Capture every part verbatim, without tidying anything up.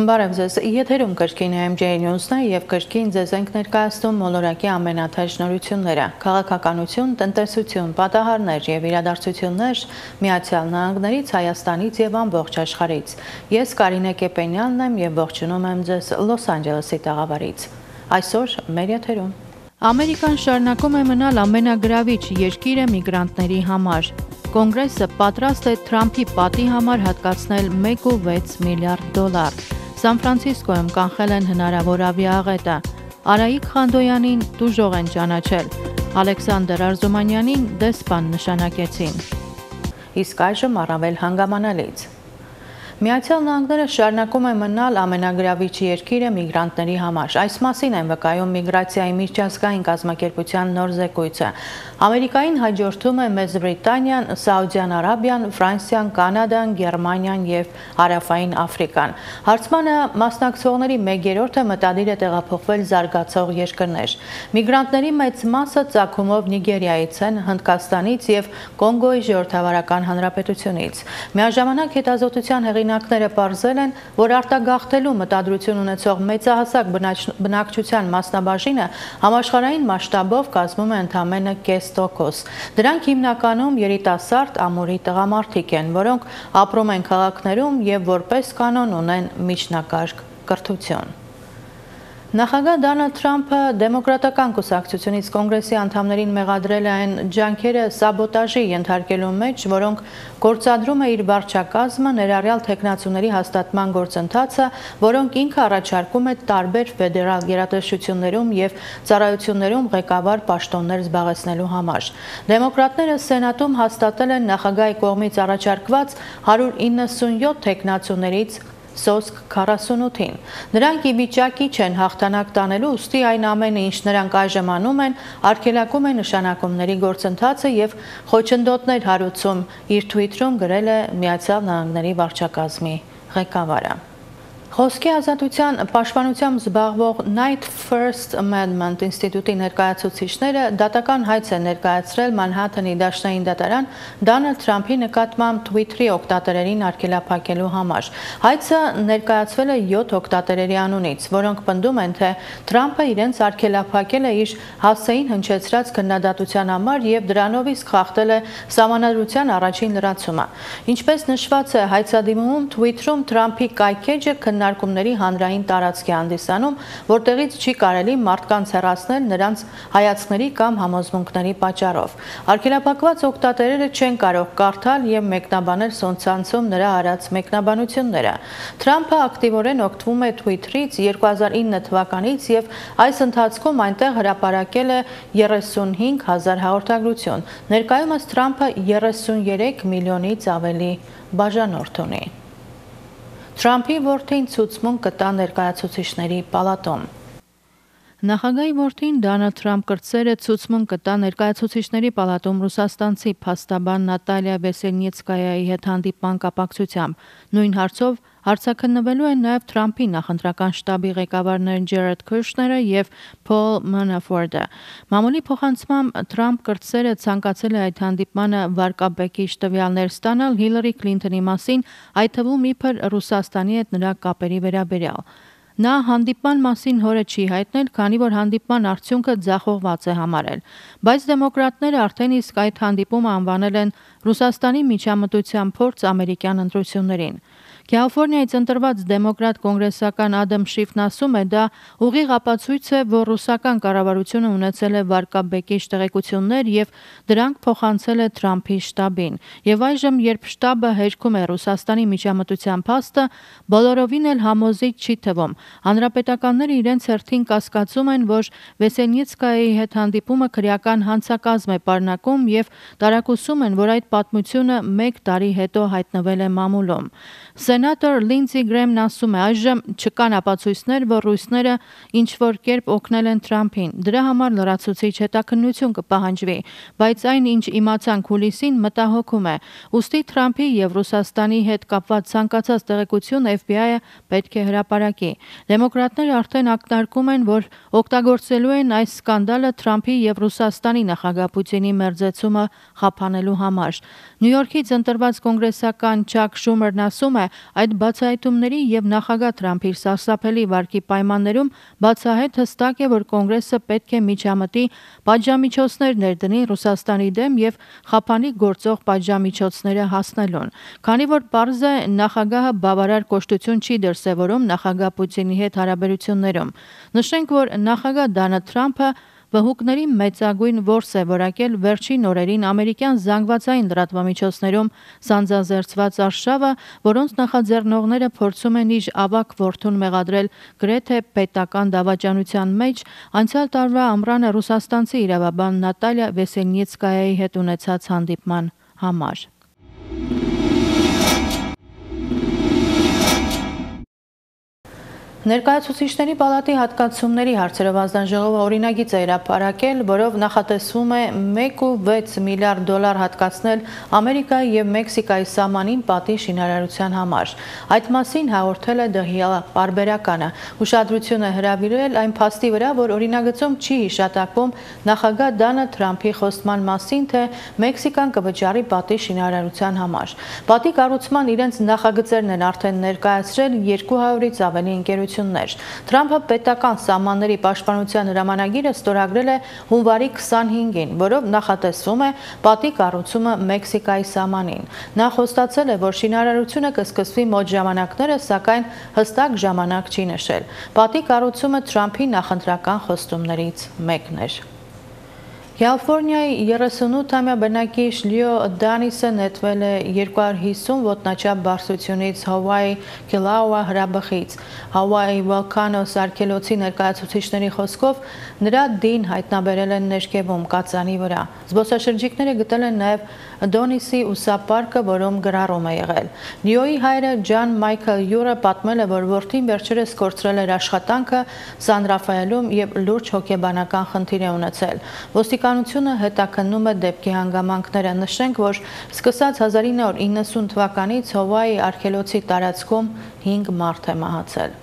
Բարև ձեզ, եթերում կրկին M J News-ն է և կրկին ձեզ ենք ներկայացնում մոլորակի ամենաթեժ նորությունները, քաղաքականություն, տնտեսություն, պատահարներ և իրադարձություններ Միացյալ Նահանգներից, Հայաստանից և ամբողջ աշխարհից։ Ես Կարինե Կեպենյանն եմ և ողջունում եմ ձեզ Լոս Անջելեսի տաղավարից։ Այսօր մեր եթերում Ամերիկան շարունակում է մնալ ամենագրավիչ երկիրը միգրանտների համար։ Կոնգրեսը պատրաստ է Թրամփի պատի համար հատկացնել մեկ կόμμα վեց միլիարդ դոլար։ Սան Ֆրանցիսկոյում կանխել են հնարավոր ավիաաղետը։ Արայիկ Խանդոյանին տուժող են ճանաչել։ Ալեքսանդր Արզումանյանին դեսպան նշանակեցին։ Իսկ այժմ առավել հանգամանալից։ Միացյալ Նահանգները շարունակում է մնալ ամենագրավիչ երկիրը միգրանտների համար։ Այս մասին են վկայում միգրացիայի միջազգային կազմակերպության նոր զեկույցը։ Ամերիկային հաջորդում է Մեծ Բրիտանիան, Սաուդյան Արաբիան, Ֆրանսիան, Կանադան, Գերմանիան և Հարավային Աֆրիկան։ Հարցմանը մասնակցողների մեկ երրորդը մտադիր է տեղափոխվել զարգացող երկրներ։ Միգրանտների մեծ մասը ծագումով Նիգերիայից են, Հնդկաստանից և Կոնգոյի Ժողովրդավարական Հանրապետությունից։ Միաժամանակ հետազոտության հեղինակները պարզել են, որ արտագաղթելու մտադրություն ունեցող մեծահասակ բնակչության մասնաբաժինը համաշխարհային մասշտաբով կազմում է ընդամենը կես տոկոս։ Դրանք հիմնականում երիտասարդ ամուրի տղամարդիկ են, որոնք ապրում են քաղաքներում և որպես կանոն ունեն միջնակարգ կրթություն։ Նախագահ Դոնալդ Թրամփը դեմոկրատական կուսակցությունից կոնգրեսի անդամներին մեղադրել է այն ջանքերը սաբոտաժի ենթարկելու մեջ, որոնք գործադրում է իր վարչակազմը, ներառյալ թեկնածուների հաստատման գործընթացը, որոնք ինքը առաջարկում է տարբեր ֆեդերալ գերատեսչություններում և ծառայություններում ղեկավար պաշտոններ զբաղեցնելու համար։ Դեմոկրատները Սենատում հաստատել են նախագահի կողմից առաջարկված հարյուր իննսունյոթ թեկնածուներից սոսկ քառասունութին։ Նրանք ի վիճակի չեն հաղթանակ տանելու, ուստի այն ամենը, ինչ նրանք այժմ անում են, արգելակում է նշանակումների գործընթացը և խոչընդոտներ հարուցում, իր թվիթրում գրել է Միացյալ Նահանգների վարչակազմի ղեկավարը։ Խոսքի ազատության պաշտպանությամբ զբաղվող Night First Amendment ինստիտուտի ներկայացուցիչները դատական հայց են ներկայացրել Մանհաթենի դաշնային դատարան Դոնալդ Թրամփի նկատմամբ Twitter-ի օգտատերերին արգելափակելու համար։ Հայցը ներկայացվել է յոթ օգտատերերի անունից, որոնք պնդում են, թե Թրամփը իրենց արգելափակել է իր հասցեին հնչեցրած քննադատության համար և դրանով իսկ խախտել է սահմանադրության առաջին լրացումը։ Ինչպես նշված է հայցադիմումում, Twitter-ում Թրամփի կայքէջը քննարկումների հանրային տարածք է հանդիսանում, որտեղից չի կարելի մարդկանց հեռացնել նրանց հայացքների կամ համոզմունքների պատճառով։ Արգելափակված օգտատերերը չեն կարող կարդալ և մեկնաբանել սոցցանցում նրա արած մեկնաբանությունները։ Թրամփը ակտիվորեն օգտվում է Twitter-ից երկու հազար ինը թվականից և այս ընթացքում այնտեղ հրապարակել է երեսունհինգ հազար հաղորդագրություն։ Ներկայումս Թրամփը երեսունյերեք միլիոնից ավելի բաժանորդ ունի։ Թրամփի որդին ցուցմունք կտա ներկայացուցիչների պալատում։ Նախագահի որդին Դոնալդ Թրամփ կրտսերը ցուցմունք կտա ներկայացուցիչների պալատում ռուսաստանցի փաստաբան Նատալիա Վեսելնիցկայայի հետ հանդիպման կապակցությամբ։ Նույն հարցով հարցաքննվելու են նաև Թրամփի նախընտրական շտաբի ղեկավարներ Ջերեդ Քուշները և Փոլ Մանաֆորտը։ Մամուլի փոխանցմամբ Թրամփ կրտսերը ցանկացել է այդ հանդիպմանը վարկաբեկիչ տվյալներ ստանալ Հիլարի Քլինթոնի մասին, այդ թվում իբր Ռուսաստանի հետ նրա կապերի վերաբերյալ։ Նա հանդիպման մասին հորը չի հայտնել, քանի որ հանդիպման արդյունքը ձախողված է համարել։ Բայց դեմոկրատները արդեն իսկ այդ հանդիպումը անվանել են Ռուսաստանի միջամտության փորձ ամերիկյան ընտրություններին։ Կալիֆոռնիայից ընտրված դեմոկրատ կոնգրեսական Ադամ Շիֆն ասում է, դա ուղիղ ապացույց է, որ ռուսական կառավարությունը ունեցել է վարկաբեկիչ տեղեկություններ և դրանք փոխանցել է Թրամփի շտաբին։ Եվ այժմ, երբ շտաբը հերքում է Ռուսաստանի միջամտության փաստը, բոլորովին էլ համոզիչ չի թվում։ Հանրապետականները իրենց հերթին կասկածում են, որ Վեսելնիցկայայի հետ հանդիպումը քրեական հանցակազմ է պարունակում և տարակուսում են, որ այդ պատմությունը մեկ տարի հետո հայտնվել է մամուլում։ Սենատոր Լինդսի Գրեհմն ասում է. այժմ չկան ապացույցներ, որ ռուսները ինչ-որ կերպ օգնել են Թրամփին։ Դրա համար լրացուցիչ հետաքննություն կպահանջվի, բայց այն, ինչ իմացանք հուլիսին, մտահոգում է։ Ուստի Թրամփի և Ռուսաստանի հետ կապված ցանկացած տեղեկություն Էֆ Բի Այ-ը պետք է հրապարակի։ Դեմոկրատները արդեն ակնարկում են, որ օգտագործելու են այս սկանդալը Թրամփի և Ռուսաստանի նախագահ Պուտինի մերձեցումը խափանելու համար։ Նյու Յորքից ընտրված կոնգրեսական Չակ Շումերն ասում է, Այդ բացահայտումների և նախագահ Թրամփի սարսափելի վարքի պայմաններում բացահայտ հստակ է, որ Կոնգրեսը պետք է միջամտի պատժամիջոցներ ներդնի Ռուսաստանի դեմ և խափանի գործող պատժամիջոցները հասնելուն։ Քանի որ պարզ է, նախագահը բավարար կոշտություն չի դրսևորում նախագահ Պուտինի հետ հարաբերություններում։ Նշենք, որ նախագահ Դոնալդ Թրամփը վհուկների մեծագույն որս է որակել վերջին օրերին ամերիկյան զանգվածային լրատվամիջոցներում սանձազերծված արշավը, որոնց նախաձեռնողները փորձում են իր ավագ որդուն մեղադրել գրեթե պետական դավաճանության մեջ անցյալ տարվա ամռանը ռուսաստանցի իրավաբան Նատալիա Վեսելնիցկայայի հետ ունեցած հանդիպման համար։ Ներկայացուցիչների պալատի հատկացումների հարցերով ազդանժողովը օրինագիծ է հրապարակել, որով նախատեսվում է մեկ կողմ վեց միլիարդ դոլար հատկացնել Ամերիկայի և Մեքսիկայի սահմանին պատի շինարարության համար։ Այդ մասին հաղորդել է ԴՀԻԱ պարբերականը։ Ուշադրություն է հրավիրել այն փաստի վրա, որ օրինագծում չի հիշատակվում նախագահ Դոնալդ Թրամփի խոստման մասին, թե Մեքսիկան կվճարի պատի շինարարության համար։ Պատի կառուցման իրենց նախագծերն են արդեն ներկայացրել երկու հարյուրից ավելի ընկերություններ։ Թրամփը պետական սահմանների պաշտպանության հրամանագիրը ստորագրել է հունվարի քսանհինգին, որով նախատեսվում է պատի կառուցումը Մեքսիկայի սահմանին։ Նա խոստացել է, որ շինարարությունը կսկսվի մոտ ժամանակները, սակայն հստակ ժամանակ չի նշել։ Պատի կառուցումը Թրամփի նախընտրական խոստումներից մեկն էր։ Կալիֆոռնիայի երեսունութամյա բնակիչ Լիո Դանիսը նետվել է երկու հարյուր հիսուն ոտնաչափ բարձրությունից Հավայի Կիլաուա հրաբխից։ Հավայի Վոլքանոս արգելոցի ներկայացուցիչների խոսքով նրա դին հայտնաբերել են ներքևում կածանի վրա։ Զբոսաշրջիկները գտել են նաև Դոնիսի ուսապարկը, որում գրառում է եղել։ Լիոյի հայրը Ջան Մայքլ Յուրը պատմել է, որ որդին վերջերս կորցրել էր աշխատանքը Սան Ռաֆայելում և լուրջ հոգեբանական խնդիր է ունեցել։ Ոստիկանությունը հետաքննում է դեպքի հանգամանքները։ Նշենք, որ սկսած հազար ինը հարյուր իննսուն թվականից Հավայի արգելոցի տարածքում հինգ մարդ է մահացել։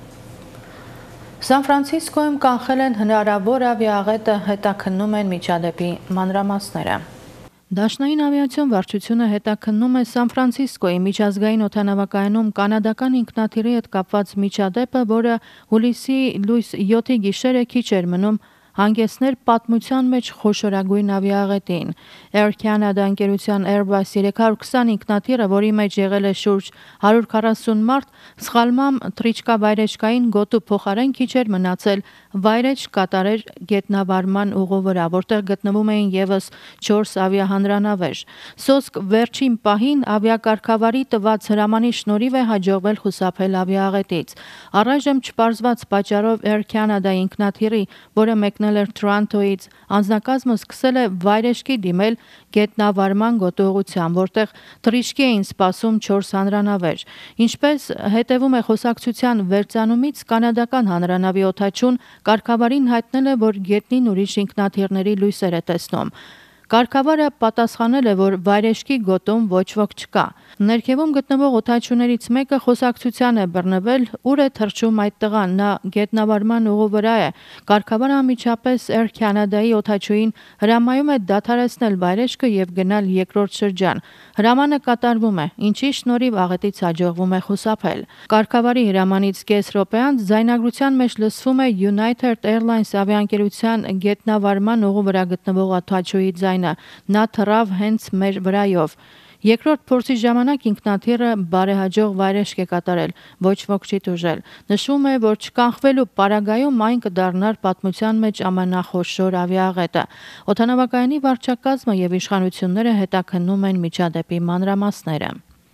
Սան Ֆրանցիսկոյում կանխել են հնարավոր ավիաաղետը, հետաքննում են միջադեպի մանրամասները։ Դաշնային ավիացիոն վարչությունը հետաքննում է Սան Ֆրանցիսկոյի միջազգային օդանավակայանում կանադական ինքնաթիռի հետ կապված միջադեպը, որը հուլիսի լույս յոթի գիշերը քիչ էր մնում հանգեցներ պատմության մեջ խոշորագույն ավիաաղետին։ Air Canada ընկերության Airbus երեք հարյուր քսան ինքնաթիռը, որի մեջ եղել է շուրջ հարյուր քառասուն մարդ, սխալմամբ թռիչքա վայրեջկային գոտու փոխարեն քիչ էր մնացել վայրեջք կատարեր գետնավարման ուղու վրա, որտեղ գտնվում էին ևս չորս ավիահանրանավեր։ Սոսկ վերջին պահին ավիակարգավարի տված հրամանի շնորհիվ է հաջողվել խուսափել ավիաաղետից։ Առայժմ չպարզված պատճառով Air Canada ինքնաթիռի, որը մեկնել էր Թորոնտոյից, անձնակազմը սկսել է վայրեջքի դիմել գետնավարման գոտու ուղղությամբ, որտեղ թռիչքի էին սպասում չորս հանրանավեր։ Ինչպես հետևում է խոսակցության վերծանումից, կանադական հանրանավի օդաչուն կարգավարին հայտնել է, որ գետնին ուրիշ ինքնաթիռների լույսեր է տեսնում։ Կարգավարը պատասխանել է, որ վայրեջքի գոտում ոչ ոք չկա։ Ներքևում գտնվող օդաչուներից մեկը խոսակցության է բռնվել, ուր է թռչում այդ տղան, նա գետնավարման ուղու վրա է։ Կարգավարը անմիջապես Air Canada-ի օդաչուին հրամայում է դադարեցնել վայրեջքը և գնալ երկրորդ շրջան։ Հրամանը կատարվում է, ինչի շնորհիվ աղետից հաջողվում է խուսափել։ Կարգավարի հրամանից կես րոպե անց ձայնագրության մեջ լսվում է United Airlines ավիաընկերության գետնավարման ուղու վրա գտնվող օդաչուի ձայնը։ Նա թռավ հենց մեր վրայով։ Երկրորդ փորձի ժամանակ ինքնաթիռը բարեհաջող վայրեջք է կատարել, ոչ ոք չի տուժել։ Նշվում է, որ չկանխվելու պարագայում այն կդառնար պատմության մեջ ամենախոշոր ավիաաղետը։ Օդանավակայանի վարչակազմը և իշխանությունները հետաքննում են միջադեպի մանրամասները։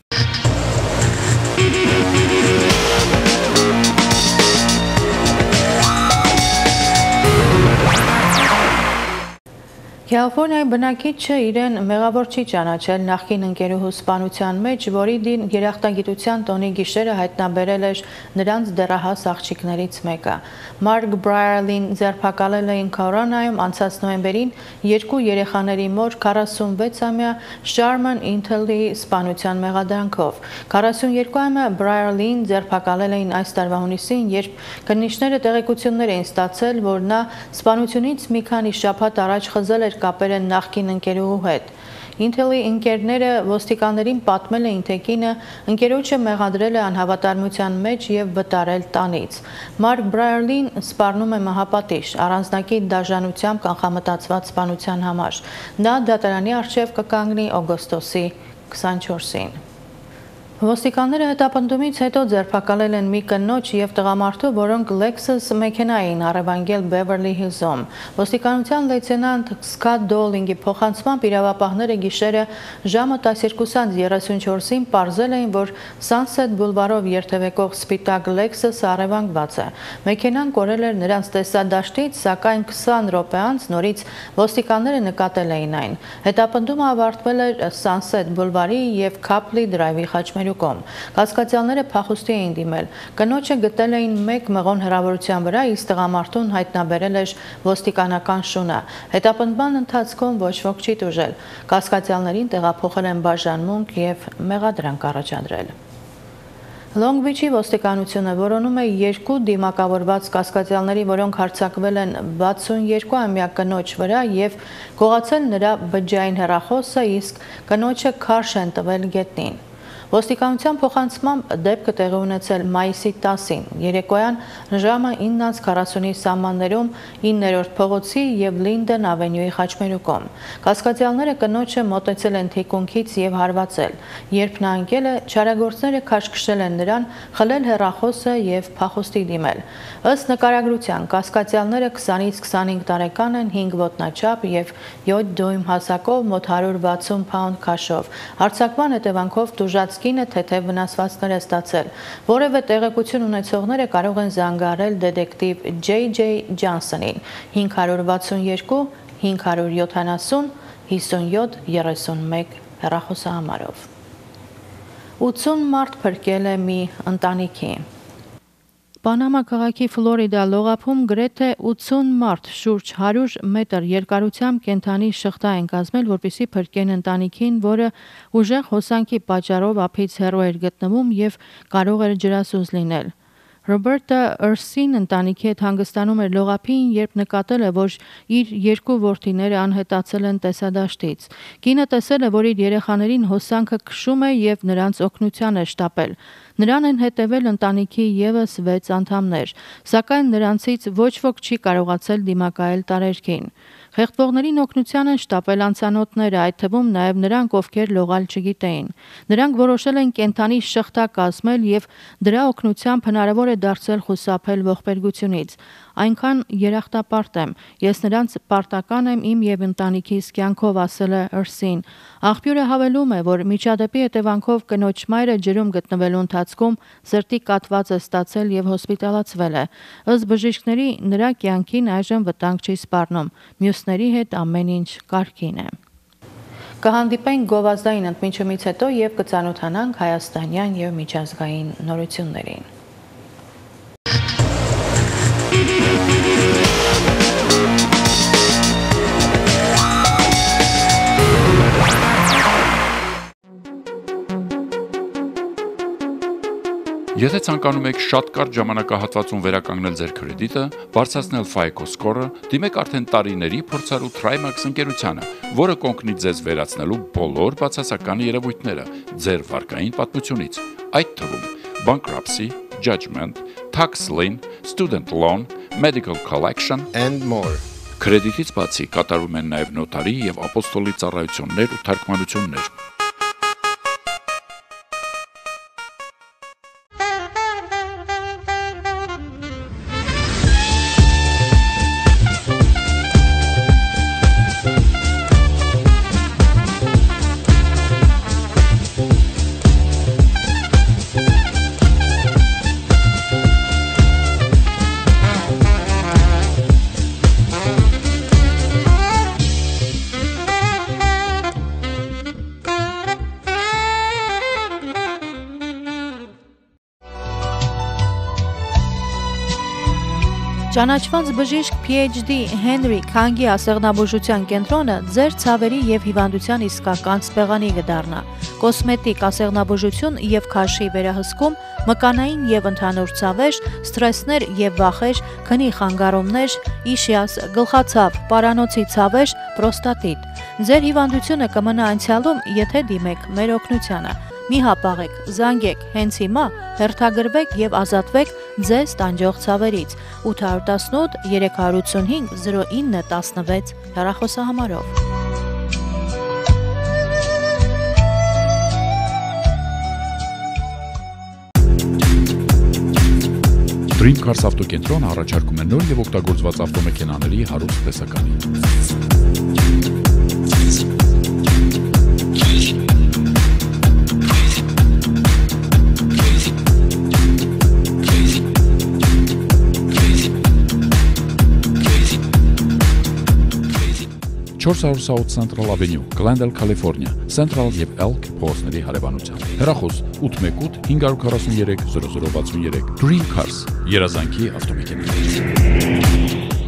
Կալիֆոռնիայի բնակիչը իրեն մեղավոր չի ճանաչել նախկին ընկերուհու սպանության մեջ, որի դին երախտագիտության տոնի գիշերը հայտնաբերել էր նրանց դեռահաս աղջիկներից մեկը։ Մարկ Բրայերլին ձերբակալել էին Քարոլինայում անցած նոյեմբերին երկու երեխաների մոր քառասունվեցամյա Շարման Ինթելի սպանության մեղադրանքով։ քառասունյոթամյա Բրայերլին ձերբակալել էին այս տարվա հունիսին, երբ քննիչները տեղեկություններ էին ստացել, որ նա սպանությունից մի քանի շաբաթ առաջ խզել էր կապել են նախկին ընկերուհու հետ։ Intel-ի ընկերները ոստիկաններին պատմել էին, թե կինը ընկերոջը մեղադրել է անհավատարմության մեջ եւ վտարել տանից։ Մարկ Բրայերլին սպառնում է մահապատիժ առանձնակի դաժանությամբ կանխամտածված սպանության համար։ Նա դատարանի առջև կկանգնի օգոստոսի քսանչորսին։ Ոստիկանները հետապնդումից հետո ձերբակալել են մի կնոջ և տղամարդու, որոնք Lexus մեքենա էին առևանգել Բևերլի Հիլզում։ Ոստիկանության լեյտենանտ Սկոտ Դոլինգի փոխանցմամբ իրավապահները գիշերը ժամը տասներկուսից երեսունչորսին պարզել էին, որ Sunset Boulevard-ով երթևեկող սպիտակ Lexus-ը առևանգված է։ Մեքենան կորել էր նրանց տեսադաշտից, սակայն քսան րոպե անց նորից ոստիկանները նկատել էին այն։ Հետապնդումը ավարտվել էր Sunset Boulevard-ի և Copley Drive-ի խաչմերուկում։ Կասկածյալները փախուստի էին դիմել։ Կնոջը գտել էին մեկ մղոն հեռավորության վրա, իսկ տղամարդուն հայտնաբերել էր ոստիկանական շունը։ Հետապնդման ընթացքում ոչ ոք չի տուժել։ Կասկածյալներին տեղափոխել են բաժանմունք և մեղադրանք առաջադրել։ Long Beach-ի ոստիկանությունը որոնում է երկու դիմակավորված կասկածյալների, որոնք հարձակվել են վաթսունյոթ-ամյա կնոջ վրա և գողացել նրա բջջային հեռախոսը, իսկ կնոջը քարշ են տվել գետնին։ Ոստիկանության փոխանցմամբ դեպքը տեղի ունեցել մայիսի տասին, երեկոյան ժամը իննից քառասունի սահմաններում իններորդ փողոցի և Linden Avenue-ի խաչմերուկում։ Կասկածյալները կնոջը մոտեցել են թիկունքից և հարվածել։ Երբ նա ընկել է, չարագործները քաշքշել են նրան, խլել հեռախոսը և փախուստի դիմել։ Ըստ նկարագրության, կասկածյալները քսանից քսանհինգ տարեկան են, հինգ ոտնաչափ և յոթ դույմ հասակով, մոտ հարյուր վաթսուն փաունդ քաշով։ Հարձակման հետևանքով տուժած կինը թեթև վնասվածքներ է ստացել։ Որևէ տեղեկություն ունեցողները կարող են զանգահարել դետեկտիվ Ջեյ Ջեյ Ջոնսոնին հինգ հարյուր վաթսունյոթ հինգ հարյուր յոթանասուն հիսունյոթ երեսունմեկ հեռախոսահամարով։ ութսուն մարդ փրկել է մի ընտանիքի։ Պանամա քաղաքի Ֆլորիդա լողափում գրեթե ութսուն մարդ շուրջ հարյուր մետր երկարությամբ կենդանի շղթա են կազմել, որպեսզի փրկեն ընտանիքին, որը ուժեղ հոսանքի պատճառով ափից հեռու էր գտնվում և կարող էր ջրասուզ լինել։ Ռոբերտա Էրսին ընտանիքի հետ հանգստանում էր լողափին, երբ նկատել է, որ իր երկու որդիները անհետացել են տեսադաշտից։ Կինը տեսել է, որ իր երեխաներին հոսանքը քշում է և նրանց օգնության է շտապել։ Նրան են հետևել ընտանիքի ևս վեց անդամներ, սակայն նրանցից ոչ ոք չի կարողացել դիմակայել տարերքին։ Խեղդվողներին օգնության են շտապել անծանոթները, այդ թվում նաև նրանք, ովքեր լողալ չգիտեին։ Նրանք որոշել են կենդանի շղթա կազմել և դրա օգնությամբ հնարավոր է դարձել խուսափել ողբերգությունից։ Այնքան երախտապարտ եմ, ես նրանց պարտական եմ իմ և ընտանիքիս կյանքով, ասել է Էրսին։ Աղբյուրը հավելում է, որ միջադեպի հետևանքով կնոջ մայրը ջրում գտնվելու ընթացքում սրտի կաթված է ստացել և հոսպիտալացվել է։ Ըստ բժիշկների, նրա կյանքին այժմ վտանգ չի սպառնում։ Մյուսների հետ ամեն ինչ կարգին է։ Կհանդիպենք գովազդային ընդմիջումից հետո և կծանոթանանք հայաստանյան և միջազգային նորություններին։ Եթե ցանկանում եք շատ կարճ ժամանակահատվածում վերականգնել ձեր կրեդիտը, բարձրացնել FICO score-ը, դիմեք արդեն տարիների փորձառու Trimax ընկերությանը, որը կօգնի ձեզ վերացնելու բոլոր բացասական երևույթները ձեր վարկային պատմությունից, այդ թվում bankruptcy, judgment, tax lien, student loan, medical collection and more. Կրեդիտից բացի կատարում են նաև նոտարի և ապոստոլի ծառայություններ ու թարգմանություններ։ Ճանաչված բժիշկ Փի Էյչ Դի Հենրի Քանգի ասեղնաբուժության կենտրոնը ձեր ցավերի և հիվանդության իսկական սպեղանի կդառնա։ Կոսմետիկ ասեղնաբուժություն և քաշի վերահսկում, մկանային և ընդհանուր ցավեր, սթրեսներ և վախեր, քնի խանգարումներ, իշիաս, գլխացավ, պարանոցի ցավեր, պրոստատիտ։ Ձեր հիվանդությունը կմնա անցյալում, եթե դիմեք մեր օգնությանը։ Մի հապաղեք, զանգեք, հենց հիմա հերթագրվեք եւ ազատվեք ձեզ տանջող ցավերից։ ութ տասնութ երեք ութսունհինգ զիրո ինը տասնվեց հեռախոսահամարով։ Dream Cars ավտոկենտրոնը առաջարկում է նոր եւ օգտագործված ավտոմեքենաների հարուստ տեսականի։ չորս հարյուր ութ Central Avenue, Glendale, California, Central եւ Elk փողոցների հարևանությամբ։ Հեռախոս ութ մեկ ութ հինգ քառ երեք զիրո զիրո վաթսուն երեք։ Dream Cars, երազանքի ավտոմեքենաներ։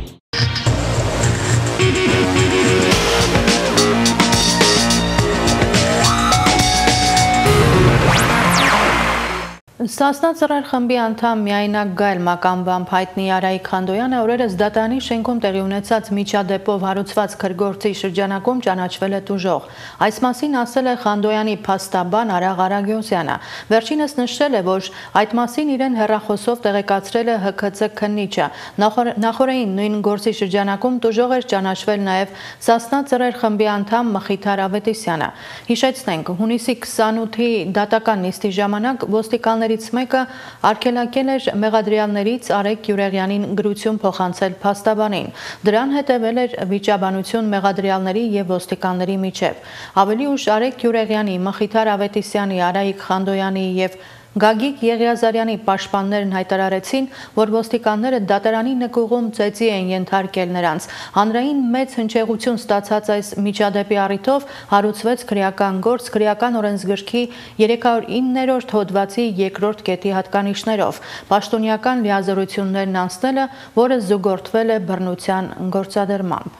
Սասնա ծռեր խմբի անդամ միայնակ Գայլ մականվամբ հայտնի Արայիկ Խանդոյանը օրերս դատարանի շենքում տեղի ունեցած միջադեպով հարուցված քրգործի շրջանակում ճանաչվել է տուժող։ Այս մասին ասել է Խանդոյանի փաստաբան Արաղ Արագյոսյանը։ Վերջինս նշել է, որ այդ մասին իրեն հեռախոսով տեղեկացրել է Հ K C քննիչը։ Նախորդին նույն գործի շրջանակում տուժող էր ճանաչվել նաև Սասնա ծռեր խմբի անդամ Մխիթար Ավետիսյանը։ Հիշեցնենք, հունիսի քսանութի դատական նիստի ժամանակ ոստիկանների մեկը արգելակել էր մեղադրյալներից Արեգ Յուրեղյանին գրություն փոխանցել փաստաբանին։ Դրան հետևել էր վիճաբանություն մեղադրյալների եւ ոստիկանների միջև։ Ավելի ուշ Արեգ Յուրեղյանի, Մխիթար Ավետիսյանի, Արայիկ Խանդոյանի եւ Գագիկ Եղիազարյանի պաշտպաններն հայտարարեցին, որ ոստիկանները դատարանի նկուղում ծեծի են ենթարկել նրանց։ Հանրային մեծ հնչեղություն ստացած այս միջադեպի առիթով հարուցվեց քրեական գործ քրեական օրենսգրքի երեք հարյուր իններորդ հոդվածի երկրորդ կետի հատկանիշներով։ Պաշտոնյական լիազորություններն անցնելը, որը զուգորդվել է բռնության գործադրմամբ։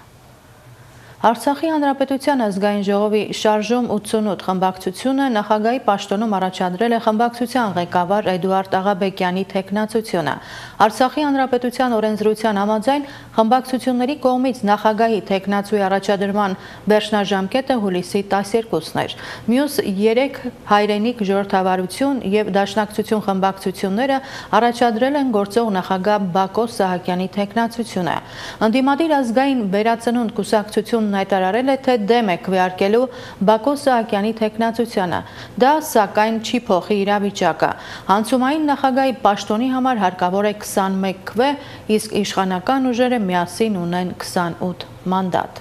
Արցախի Հանրապետության ազգային ժողովի շարժում ութսունութ խմբակցությունը նախագահի պաշտոնում առաջադրել է խմբակցության ղեկավար Էդուարդ Աղաբեկյանի թեկնածությունը։ Արցախի Հանրապետության օրենսդրության համաձայն խմբակցությունների կողմից նախագահի թեկնածուի առաջադրման վերջնաժամկետը հուլիսի տասներկուսն էր։ Մյուս երեք հայրենիք ժողովրդավարություն եւ դաշնակցություն խմբակցությունները առաջադրել են գործող նախագահ Բակո Սահակյանի թեկնածությունը։ Ընդդիմադիր ազգային վերածնունդ կուսակցություն հայտարարել է, թե դեմ է քվեարկելու Բակո Սահակյանի թեկնածությանը։ Դա սակայն չի փոխի իրավիճակը։ Հանցումային նախագահի պաշտոնի համար հարկավոր է քսանմեկ քվե, իսկ իշխանական ուժերը միասին ունեն քսանութ մանդատ։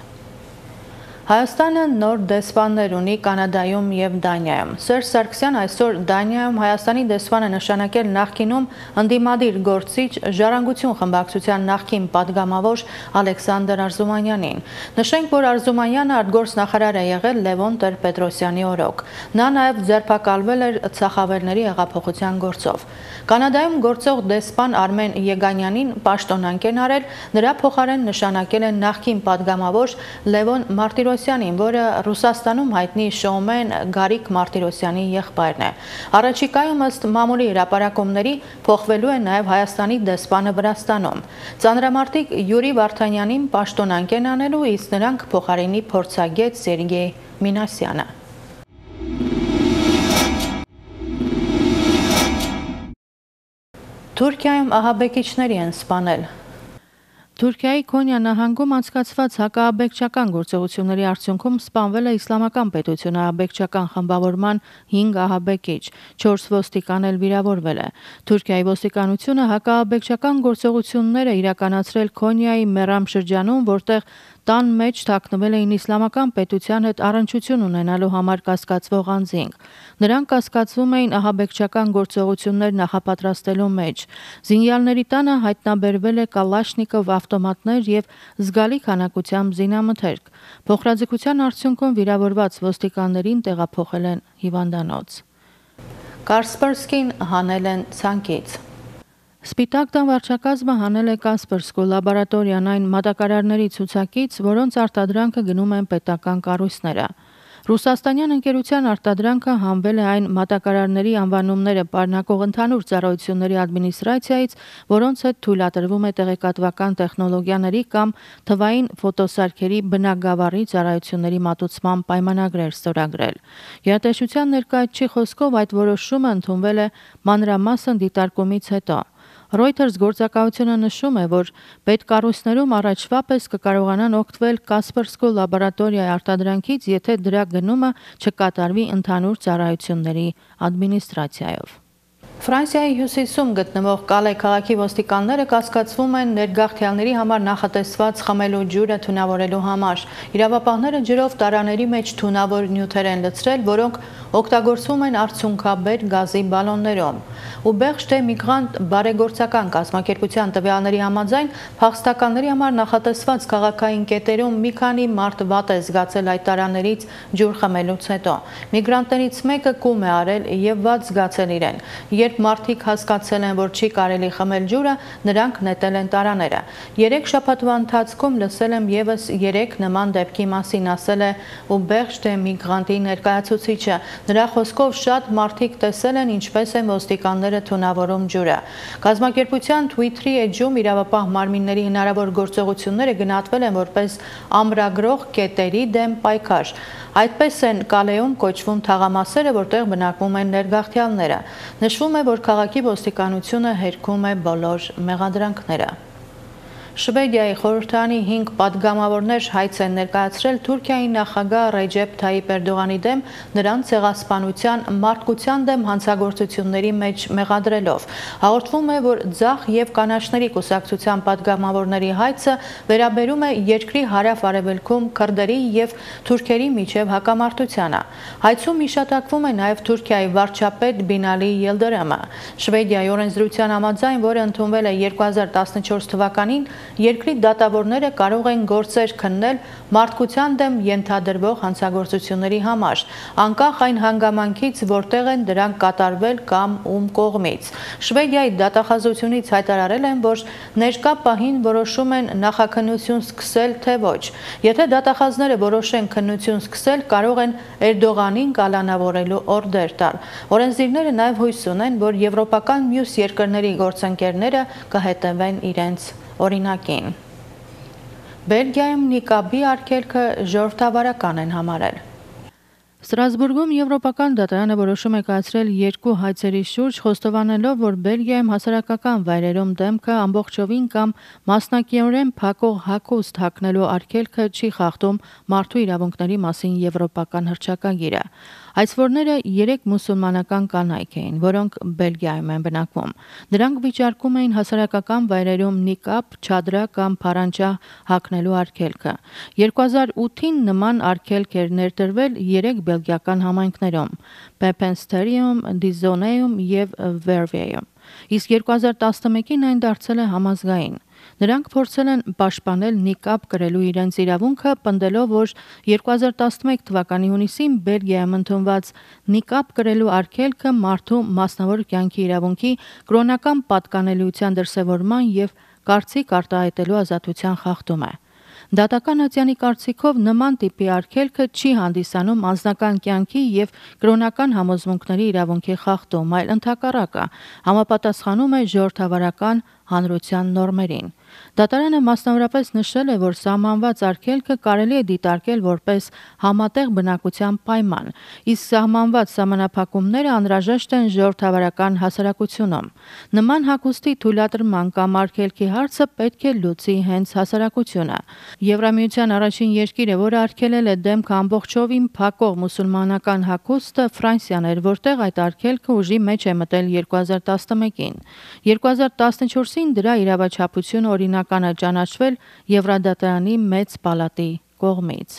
Հայաստանը նոր դեսպաններ ունի Կանադայում եւ Դանիայում։ Սերժ Սարգսյան այսօր Դանիայում Հայաստանի դեսպանը նշանակել նախկինում ընդդիմադիր գործիչ Ժառանգություն խմբակցության նախկին падգամավոր Ալեքսանդր Արզումանյանին։ Նշենք, որ Արզումանյանը արտգործնախարար է եղել Լևոն Տեր-Պետրոսյանի օրոք։ Նա նաեւ ձերբակալվել էր Ցախավերների հեղափոխության գործով։ Կանադայում գործող դեսպան Արմեն Եգանյանին պաշտոնանկ են արել, նրա փոխարեն նշանակել են նախկին падգամավոր Լևոն Մարտիրոսյանին, որը Ռուսաստանում հայտնի շոումեն Գարիկ Մարտիրոսյանի եղբայրն է։ Առաջիկայում ըստ մամուլի հրապարակումների փոխվելու է նաև Հայաստանի դեսպանը Վրաստանում։ Ծանրամարտիկ Յուրի Վարդանյանին պաշտոնանկ են անելու, իսկ նրանք փոխարինի փորձագետ Սերգեյ Մինասյանը։ Թուրքիայում ահաբեկիչների են սպանել։ Թուրքիայի Քոնյա նահանգում անցկացված հակաահաբեկչական գործողությունների արդյունքում սպանվել է Իսլամական պետությունը ահաբեկչական խմբավորման հինգ ահաբեկիչ, չորս ոստիկան էլ վիրավորվել է։ Թուրքիայի ոստիկանությունը հակաահաբեկչական գործողություններ է իրականացրել Քոնյայի Մերամ շրջանում, որտեղ տան մեջ թաքնվել էին Իսլամական պետության հետ առնչություն ունենալու համար կասկածվող անձինք։ Նրանք կասկածվում էին ահաբեկչական գործողություններ նախապատրաստելու մեջ։ Զինյալների տանը հայտնաբերվել է Կալաշնիկով ավտոմատներ եւ զգալի քանակությամբ զինամթերք։ Փոխհրաձգության արդյունքում վիրավորված ոստիկաններին տեղափոխել են հիվանդանոց։ Կասպերսկին հանել են ցանկից։ Սպիտակ տան վարչակազմը հանել է Կասպերսկու լաբորատորիան այն մատակարարների ցուցակից, որոնց արտադրանքը գնում են պետական կառույցները։ Ռուսաստանյան ընկերության արտադրանքը հանվել է այն մատակարարների անվանումները պարունակող ընդհանուր ծառայությունների ադմինիստրացիայից, որոնց հետ թույլատրվում է տեղեկատվական տեխնոլոգիաների կամ թվային ֆոտոսարքերի բնագավառի ծառայությունների մատուցման պայմանագրեր ստորագրել։ Գերատեսչության ներկայացուցիչի խոսքով այդ որոշումը ընդունվել է մանրամասն դիտարկումից հետո։ Reuters գործակալությունը նշում է, որ պետկառույցներում առաջվա պես կկարողանան օգտվել Kaspersky լաբորատորիայի արտադրանքից, եթե դրա գնումը չկատարվի ընդհանուր ծառայությունների ադմինիստրացիայով։ Ֆրանսիայի հյուսիսում գտնվող Կալե քաղաքի ոստիկանները կասկածվում են ներգաղթյալների համար նախատեսված խմելու ջուրը թունավորելու համար։ Իրավապահները ջրով տարաների մեջ թունավոր նյութեր են լցրել, որոնք օգտագործվում են արցունքաբեր գազի բալոններում։ Ուբերժ դե Միգրանտ բարեգործական կազմակերպության տվյալների համաձայն փախստականների համար նախատեսված քաղաքային կետերում մի քանի մարդ վատ է զգացել այդ տարաներից ջուր խմելուց հետո։ Միգրանտներից մեկը կում է արել եւ վատ զգացել իրեն։ Երբ մարդիկ հասկացել են, որ չի կարելի խմել ջուրը, նրանք նետել են տարաները։ Երեք շաբաթվա ընթացքում լսել եմ եւս երեք նման դեպքի մասին, ասել է Ուբերժ դե Միգրանտի ներկայացուցիչը։ Նրա խոսքով շատ մարդիկ տեսել են, ինչպես են ոստիկանները թունավորում ջուրը։ Կազմակերպության Twitter-ի էջում իրավապահ մարմինների հնարավոր գործողությունները գնահատվել են որպես ամրագրող կետերի դեմ պայքար։ Այդպես են Կալեում կոչվում թաղամասերը, որտեղ բնակվում են ներգաղթյալները։ Նշվում է, որ քաղաքի ոստիկանությունը հերքում է բոլոր մեղադրանքները։ Շվեդիայի խորհրդարանի հինգ պատգամավորներ հայց են ներկայացրել Թուրքիայի նախագահ Ռեջեփ Թայիփ Էրդողանի դեմ նրան ցեղասպանության, մարդկության դեմ հանցագործությունների մեջ մեղադրելով։ Հաղորդվում է, որ ձախ եւ կանաչների կուսակցության պատգամավորների հայցը վերաբերում է երկրի հարավ-արևելքում քրդերի եւ թուրքերի միջև հակամարտությանը։ Հայցում հիշատակվում է նաեւ Թուրքիայի վարչապետ Բինալի Ելդրամը։ Շվեդիայի օրենսդրության համաձայն, որը ընդունվել է երկու հազար տասնչորս թվականին, երկրի դատավորները կարող են գործեր քննել մարդկության դեմ ենթադրվող հանցագործությունների համար, անկախ այն հանգամանքից, որտեղ են դրանք կատարվել կամ ում կողմից։ Շվեդիայի դատախազությունից հայտարարել են, որ ներկա պահին որոշում են նախաքննություն սկսել, թե ոչ։ Եթե դատախազները որոշեն քննություն սկսել, կարող են Էրդողանին կալանավորելու օրդեր տալ։ Օրենսդիրները նաև հույս ունեն, որ եվրոպական մյուս երկրների գործընկերները կհետևեն իրենց օրինակին։ Բելգիայում նիկաբի արգելքը ժողովրդավարական են համարել։ Ստրասբուրգում Եվրոպական դատարանը որոշում է կայացրել երկու հայցերի շուրջ, խոստովանելով, որ Բելգիայում հասարակական վայրերում դեմքը ամբողջովին կամ մասնակիորեն փակող հագուստ հագնելու արգելքը չի խախտում մարդու իրավունքների մասին եվրոպական հռչակագիրը։ Այցվորները երեք մուսուլմանական կանայք էին, որոնք Բելգիայում են բնակվում։ Նրանք վիճարկում էին հասարակական վայրերում նիկաբ, չադրա կամ փարանջա հագնելու արգելքը։ երկու հազար ութին նման արգելք էր ներդրվել երեք բելգիական համայնքներում՝ Պեպենստերիում, Դիզոնեում եւ Վերվիեում։ Իսկ երկու հազար տասնմեկին այն դարձել է համազգային։ Նրանք փորձել են պաշտպանել նիկաբ կրելու իրենց իրավունքը, պնդելով, որ երկու հազար տասնմեկ թվականի հունիսին Բելգիայում ընդունված նիկաբ կրելու արգելքը մարդու մասնավոր կյանքի իրավունքի, կրոնական պատկանելիության դրսևորման եւ կարծիք արտահայտելու ազատության խախտում է։ Դատական ատյանի կարծիքով նման տիպի արգելքը չի հանդիսանում անձնական կյանքի եւ կրոնական համոզմունքների իրավունքի խախտում, այլ ընդհակառակը համապատասխանում է ժողովրդավարական հանրության նորմերին։ Դատարանը մասնավորապես նշել է, որ սահմանված արգելքը կարելի է դիտարկել որպես համատեղ բնակության պայման, իսկ սահմանված սահմանափակումները անհրաժեշտ են ժողովրդավարական հասարակությունում։ Նման հագուստի թույլատրման կամ արգելքի հարցը պետք է լուծի հենց հասարակությունը։ Եվրամիության առաջին երկիրը, որը արգելել է դեմքը ամբողջովին փակող մուսուլմանական հագուստը, Ֆրանսիան էր, որտեղ այդ արգելքը ուժի մեջ է մտել երկու հազար տասնմեկին։ երկու հազար տասնչորսին դրա իրավաչափությունը օրինական է ճանաչվել Եվրադատարանի մեծ պալատի կողմից։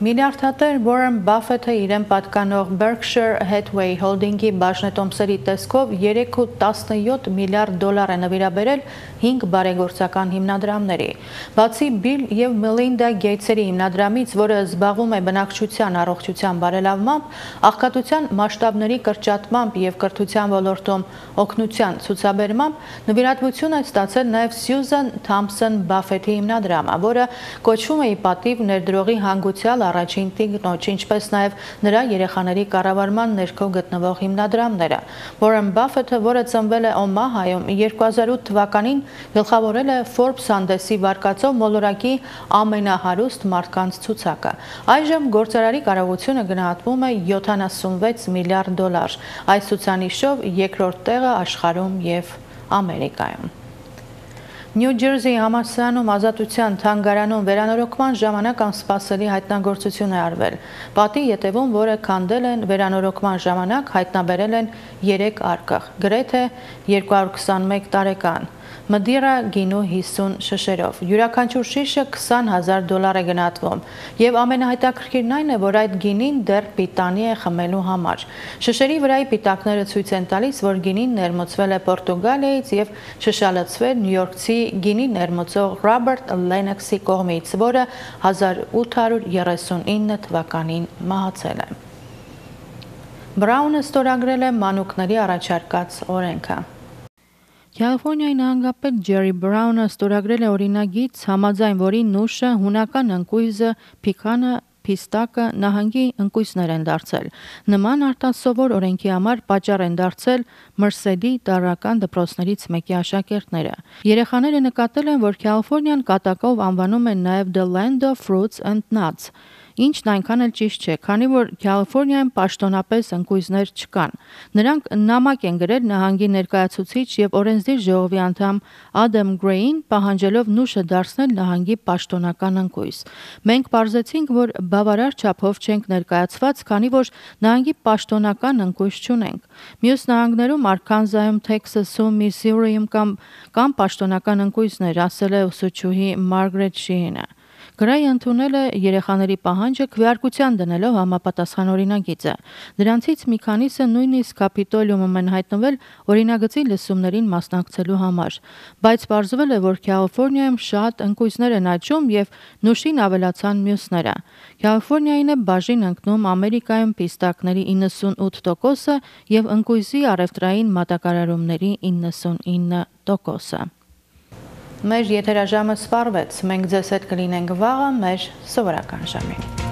Միլիարդատեր Warren Buffett-ը իրեն պատկանող Berkshire Hathaway Holding-ի բաժնետոմսերի տեսքով երեք կόμma տասնյոթ միլիարդ դոլար է նվիրաբերել հինգ բարեգործական հիմնադրամների։ Բացի Bill և Melinda Gates-երի հիմնադրամից, որը զբաղվում է բնակչության առողջության բարելավմամբ, աղքատության մասշտաբների կրճատմամբ և կրթության ոլորտում օգնության ցուցաբերմամբ, նվիրատվություն է ստացել նաև Susan Thompson Buffett-ի հիմնադրամը, որը կոչվում է ի պատիվ ներդրողի հանգուցյալ առաջին տիկնոջ, ինչպես նաև նրա երեխաների կառավարման ներքո գտնվող հիմնադրամները։ Warren Buffett-ը, որը ծնվել է Օմահայում, երկու հազար ութ թվականին գլխավորել է Forbes հանդեսի վարկածով մոլորակի ամենահարուստ մարդկանց ցուցակը։ Այժմ գործարարի կարողությունը գնահատվում է յոթանասունվեց միլիարդ դոլար։ Այս ցուցանիշով երկրորդ տեղը աշխարհում և Ամերիկայում։ Նյու Ջերսիի համալսարանում Ազատության թանգարանում վերանորոգման ժամանակ անսպասելի հայտնագործություն է արվել։ Պատի ետևում, որը քանդել են վերանորոգման ժամանակ, հայտնաբերել են երեք արկղ, գրեթե երկու հարյուր քսանմեկ տարեկան, Մդիրա գինու հիսուն շշերով։ Յուրաքանչյուր շիշը քսան հազար դոլար է գնահատվում, և ամենահետաքրքիրն այն է, որ այդ գինին դեռ պիտանի է խմելու համար։ Շշերի վրայի պիտակները ցույց են տալիս, որ գինին ներմուծվել է Պորտուգալիայից և շշալցվել նյույորքցի գինի ներմուծող Ռոբերտ Լենոքսի կողմից, որը հազար ութ հարյուր երեսունինը թվականին մահացել է։ Բրաունը ստորագրել է մանուկների առաջարկած օրենքը։ Կալիֆոռնիայի նահանգապետ Ջերի Բրաունը ստորագրել է օրինագիծ, համաձայն որի նուշը, հունական ընկույզը, փիքանը, փիստակը նահանգի ընկույզներ են դարձել։ Նման արտասովոր օրենքի համար պատճառ են դարձել Մըրսեդի տարրական դպրոցներից մեկի աշակերտները։ Երեխաները նկատել են, որ Կալիֆոռնիան կատակով անվանում են նաև The Land of Fruits and Nuts, ինչն այնքան էլ ճիշտ չէ, քանի որ Կալիֆոռնիայում պաշտոնապես ընկույզներ չկան։ Նրանք նամակ են գրել նահանգի ներկայացուցիչ և օրենսդիր ժողովի անդամ Ադամ Գրեյին, պահանջելով նուշը դարձնել նահանգի պաշտոնական ընկույզ։ Մենք պարզեցինք, որ բավարար չափով չենք ներկայացված, քանի որ նահանգի պաշտոնական ընկույզ չունենք։ Մյուս նահանգներում, Արքանզայում, Թեքսասում, Միսսուրիում կամ կան պաշտոնական ընկույզներ, ասել է ուսուցչուհի Մարգրետ Շիհինը։ Գրեյը ընդունել է երեխաների պահանջը, քվեարկության դնելով համապատասխան օրինագիծը։ Դրանցից մի քանիսը նույնիսկ Կապիտոլիումում են հայտնվել օրինագծի լսումներին մասնակցելու համար, բայց պարզվել է, որ Կալիֆոռնիայում շատ ընկույզներ են աճում և նուշին ավելացան մյուսները։ Կալիֆոռնիային է բաժին ընկնում Ամերիկայում պիստակների իննսունութ տոկոսը և ընկույզի առևտրային մատակարարումների իննսունինը տոկոսը։ Մեր եթերաժամը սպառվեց, մենք ձեզ հետ կլինենք վաղը մեր սովորական ժամին։